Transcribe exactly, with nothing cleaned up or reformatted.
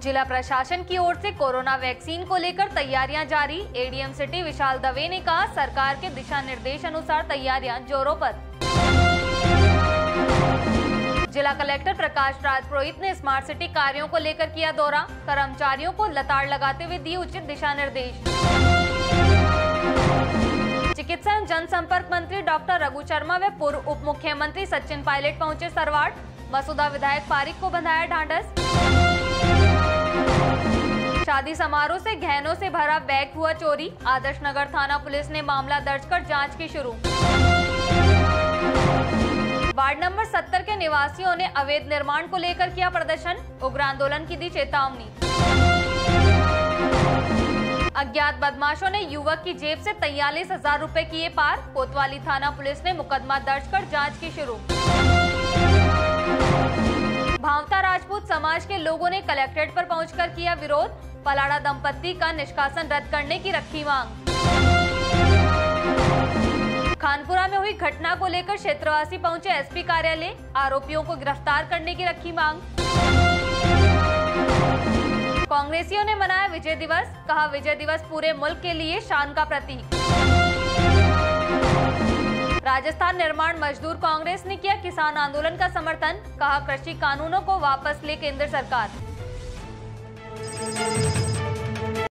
जिला प्रशासन की ओर से कोरोना वैक्सीन को लेकर तैयारियां जारी। एडीएम सिटी विशाल दवे ने कहा, सरकार के दिशा निर्देश अनुसार तैयारियां जोरों पर। जिला कलेक्टर प्रकाश राज पुरोहित ने स्मार्ट सिटी कार्यों को लेकर किया दौरा। कर्मचारियों को लताड़ लगाते हुए दिए उचित दिशा निर्देश। चिकित्सा एवं जनसंपर्क मंत्री डॉक्टर रघु शर्मा व पूर्व उप मुख्यमंत्री सचिन पायलट पहुंचे सरवाट। मसूदा विधायक पारिक को बंधाया ढांढस। शादी समारोह से गहनों से भरा बैग हुआ चोरी। आदर्श नगर थाना पुलिस ने मामला दर्ज कर जांच की शुरू। वार्ड नंबर सत्तर के निवासियों ने अवैध निर्माण को लेकर किया प्रदर्शन। उग्र आंदोलन की दी चेतावनी। अज्ञात बदमाशों ने युवक की जेब से तैंतालीस हजार रुपए किए पार। कोतवाली थाना पुलिस ने मुकदमा दर्ज कर जांच की शुरू। भावता राजपूत समाज के लोगों ने कलेक्ट्रेट पर पहुंचकर किया विरोध। पलाड़ा दंपत्ति का निष्कासन रद्द करने की रखी मांग। खानपुरा में हुई घटना को लेकर क्षेत्रवासी पहुंचे एसपी कार्यालय। आरोपियों को गिरफ्तार करने की रखी मांग। कांग्रेसियों ने मनाया विजय दिवस। कहा, विजय दिवस पूरे मुल्क के लिए शान का प्रतीक। राजस्थान निर्माण मजदूर कांग्रेस ने किया किसान आंदोलन का समर्थन। कहा, कृषि कानूनों को वापस ले केंद्र सरकार।